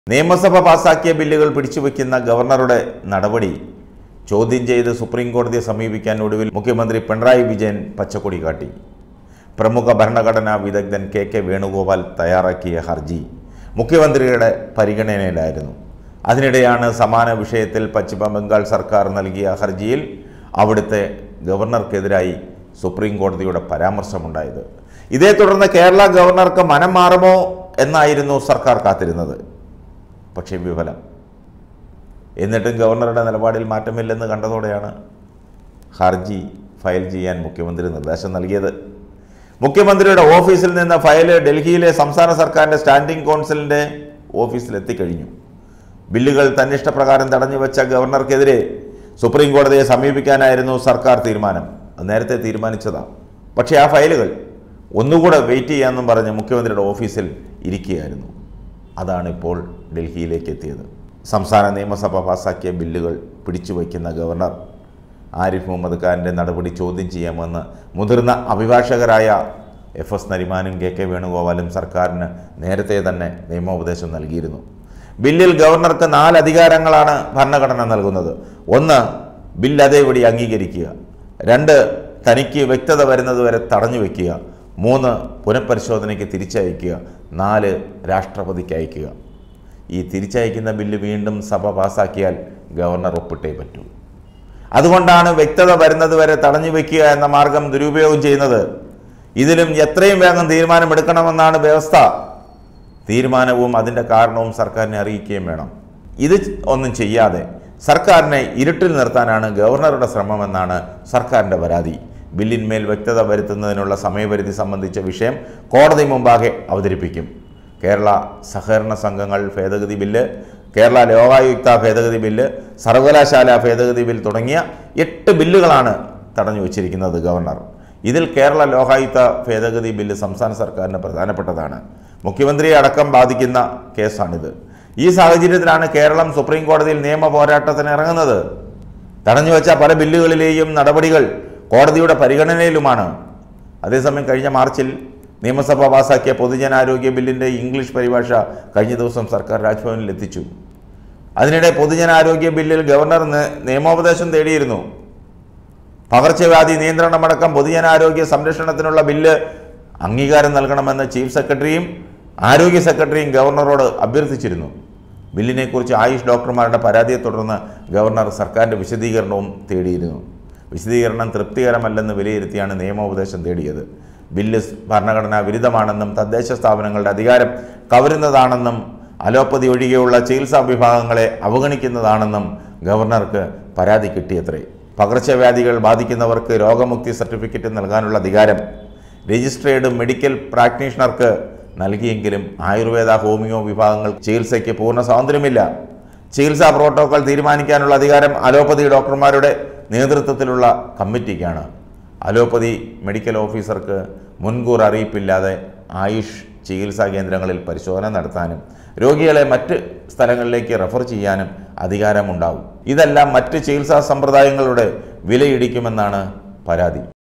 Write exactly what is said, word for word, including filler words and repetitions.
നിയമസഭ പാസാക്കിയ ബില്ലുകൾ പിടിച്ചുവെക്കുന്ന ഗവർണറുടെ നടപടി ചോദ്യം ചെയ്ത് സുപ്രീം കോടതിയെ സമീപിക്കാൻ ഒടുവിൽ മുഖ്യമന്ത്രി പിണറായി വിജയൻ പച്ചക്കൊടി കാട്ടി. പ്രമുഖ ഭരണഘടനാ വിദഗ്ധൻ കെ കെ വേണുഗോപാൽ തയ്യാറാക്കിയ ഹർജി മുഖ്യമന്ത്രിയുടെ പരിഗണനയിലായിരുന്നു. അതിനിടെയാണ് സമാന വിഷയത്തിൽ പശ്ചിമ ബംഗാൾ സർക്കാർ നൽകിയ ഹർജിയിൽ അവിടുത്തെ ഗവർണർക്കെതിരായി സുപ്രീം കോടതിയുടെ പരാമർശമുണ്ടായത്. ഇതേ തുടർന്ന് കേരള ഗവർണർക്ക് മനം മാറുമോ എന്നായിരുന്നു സർക്കാർ കാത്തിരുന്നത്. പക്ഷേ വിഫലം. എന്നിട്ടും ഗവർണറുടെ നിലപാടിൽ മാറ്റമില്ലെന്ന് കണ്ടതോടെയാണ് ഹർജി ഫയൽ ചെയ്യാൻ മുഖ്യമന്ത്രി നിർദ്ദേശം നൽകിയത്. മുഖ്യമന്ത്രിയുടെ ഓഫീസിൽ നിന്ന് ഫയൽ ഡൽഹിയിലെ സംസ്ഥാന സർക്കാരിൻ്റെ സ്റ്റാൻഡിംഗ് കൗൺസിലിൻ്റെ ഓഫീസിലെത്തിക്കഴിഞ്ഞു. ബില്ലുകൾ തന്നിഷ്ടപ്രകാരം തടഞ്ഞു വെച്ച ഗവർണർക്കെതിരെ സുപ്രീം കോടതിയെ സമീപിക്കാനായിരുന്നു സർക്കാർ തീരുമാനം. അത് നേരത്തെ തീരുമാനിച്ചതാണ്. പക്ഷേ ആ ഫയലുകൾ ഒന്നുകൂടെ വെയിറ്റ് ചെയ്യാമെന്നും പറഞ്ഞ് മുഖ്യമന്ത്രിയുടെ ഓഫീസിൽ ഇരിക്കുകയായിരുന്നു. അതാണ് ഇപ്പോൾ ഡൽഹിയിലേക്ക് എത്തിയത്. സംസ്ഥാന നിയമസഭ പാസാക്കിയ ബില്ലുകൾ പിടിച്ചുവയ്ക്കുന്ന ഗവർണർ ആരിഫ് മുഹമ്മദ് ഖാൻ്റെ നടപടി ചോദ്യം ചെയ്യാമെന്ന് മുതിർന്ന അഭിഭാഷകരായ എഫ് എസ് നരിമാനും കെ കെ വേണുഗോപാലും സർക്കാരിന് നേരത്തെ തന്നെ നിയമോപദേശം നൽകിയിരുന്നു. ബില്ലിൽ ഗവർണർക്ക് നാല് അധികാരങ്ങളാണ് ഭരണഘടന നൽകുന്നത്. ഒന്ന്, ബില്ല് അതേപടി അംഗീകരിക്കുക. രണ്ട്, തനിക്ക് വ്യക്തത വരുന്നതുവരെ തടഞ്ഞു വയ്ക്കുക. മൂന്ന്, പുനഃപരിശോധനയ്ക്ക് തിരിച്ചയക്കുക. നാല്, രാഷ്ട്രപതിക്ക് അയക്കുക. ഈ തിരിച്ചയക്കുന്ന ബില്ല് വീണ്ടും സഭ പാസാക്കിയാൽ ഗവർണർ ഒപ്പിട്ടേ പറ്റൂ. അതുകൊണ്ടാണ് വ്യക്തത വരുന്നതുവരെ തടഞ്ഞു വയ്ക്കുക എന്ന മാർഗം ദുരുപയോഗം ചെയ്യുന്നത്. ഇതിലും എത്രയും വേഗം തീരുമാനമെടുക്കണമെന്നാണ് വ്യവസ്ഥ. തീരുമാനവും അതിൻ്റെ കാരണവും സർക്കാരിനെ അറിയിക്കുകയും വേണം. ഇത് ഒന്നും ചെയ്യാതെ സർക്കാരിനെ ഇരുട്ടിൽ നിർത്താനാണ് ഗവർണറുടെ ശ്രമമെന്നാണ് സർക്കാരിൻ്റെ പരാതി. ബില്ലിന്മേൽ വ്യക്തത വരുത്തുന്നതിനുള്ള സമയപരിധി സംബന്ധിച്ച വിഷയം കോടതി മുമ്പാകെ അവതരിപ്പിക്കും. കേരള സഹകരണ സംഘങ്ങൾ ഭേദഗതി ബില്ല്, കേരള ലോകായുക്ത ഭേദഗതി ബില്ല്, സർവകലാശാല ഭേദഗതി ബിൽ തുടങ്ങിയ എട്ട് ബില്ലുകളാണ് തടഞ്ഞു വച്ചിരിക്കുന്നത് ഗവർണർ. ഇതിൽ കേരള ലോകായുക്ത ഭേദഗതി ബില്ല് സംസ്ഥാന സർക്കാരിന് പ്രധാനപ്പെട്ടതാണ്. മുഖ്യമന്ത്രിയെ അടക്കം ബാധിക്കുന്ന കേസാണിത്. ഈ സാഹചര്യത്തിലാണ് കേരളം സുപ്രീം കോടതിയിൽ നിയമ പോരാട്ടത്തിന് ഇറങ്ങുന്നത്. തടഞ്ഞുവെച്ച പല ബില്ലുകളിലെയും നടപടികൾ കോടതിയുടെ പരിഗണനയിലുമാണ്. അതേസമയം കഴിഞ്ഞ മാർച്ചിൽ നിയമസഭ പാസാക്കിയ പൊതുജനാരോഗ്യ ബില്ലിൻ്റെ ഇംഗ്ലീഷ് പരിഭാഷ കഴിഞ്ഞ ദിവസം സർക്കാർ രാജ്ഭവനിൽ എത്തിച്ചു. അതിനിടെ പൊതുജനാരോഗ്യ ബില്ലിൽ ഗവർണർ നിയമോപദേശം തേടിയിരുന്നു. പകർച്ചവ്യാധി നിയന്ത്രണമടക്കം പൊതുജനാരോഗ്യ സംരക്ഷണത്തിനുള്ള ബില്ല് അംഗീകാരം നൽകണമെന്ന് ചീഫ് സെക്രട്ടറിയും ആരോഗ്യ സെക്രട്ടറിയും ഗവർണറോട് അഭ്യർത്ഥിച്ചിരുന്നു. ബില്ലിനെക്കുറിച്ച് ആയുഷ് ഡോക്ടർമാരുടെ പരാതിയെ തുടർന്ന് ഗവർണർ സർക്കാരിൻ്റെ വിശദീകരണവും തേടിയിരുന്നു. വിശദീകരണം തൃപ്തികരമല്ലെന്ന് വിലയിരുത്തിയാണ് നിയമോപദേശം തേടിയത്. ബില്ല് ഭരണഘടനാ വിരുദ്ധമാണെന്നും തദ്ദേശ സ്ഥാപനങ്ങളുടെ അധികാരം കവരുന്നതാണെന്നും അലോപ്പതി ഒഴികെയുള്ള ചികിത്സാ വിഭാഗങ്ങളെ അവഗണിക്കുന്നതാണെന്നും ഗവർണർക്ക് പരാതി കിട്ടിയത്രേ. പകർച്ചവ്യാധികൾ ബാധിക്കുന്നവർക്ക് രോഗമുക്തി സർട്ടിഫിക്കറ്റ് നൽകാനുള്ള അധികാരം രജിസ്ട്രേഡ് മെഡിക്കൽ പ്രാക്ടീഷണർക്ക് നൽകിയെങ്കിലും ആയുർവേദ ഹോമിയോ വിഭാഗങ്ങൾ ചികിത്സയ്ക്ക് പൂർണ്ണ സ്വാതന്ത്ര്യമില്ല. ചികിത്സാ പ്രോട്ടോക്കോൾ തീരുമാനിക്കാനുള്ള അധികാരം അലോപ്പതി ഡോക്ടർമാരുടെ നേതൃത്വത്തിലുള്ള കമ്മിറ്റിക്കാണ്. അലോപ്പതി മെഡിക്കൽ ഓഫീസർക്ക് മുൻകൂർ അറിയിപ്പില്ലാതെ ആയുഷ് ചികിത്സാ കേന്ദ്രങ്ങളിൽ പരിശോധന നടത്താനും രോഗികളെ മറ്റ് സ്ഥലങ്ങളിലേക്ക് റെഫർ ചെയ്യാനും അധികാരമുണ്ടാകും. ഇതെല്ലാം മറ്റ് ചികിത്സാ സമ്പ്രദായങ്ങളുടെ വിലയിടിക്കുമെന്നാണ് പരാതി.